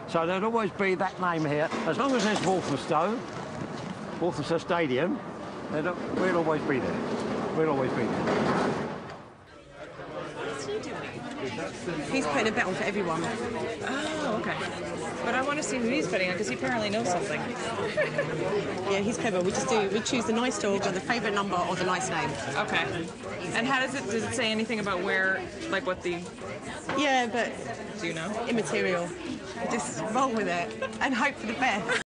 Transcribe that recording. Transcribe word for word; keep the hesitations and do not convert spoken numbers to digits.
So there'll always be that name here. As long as there's Walthamstow, Walthamstow Stadium, we'll always be there. We'll always be there. He's putting a bet on for everyone. Oh, okay. But I want to see who he's betting on because he apparently knows something. Yeah, he's clever. We just do, we choose the nice dog or the favourite number or the nice name. Okay. And how does it, does it say anything about where, like what the... Yeah, but... Do you know? Immaterial. Just roll with it and hope for the best.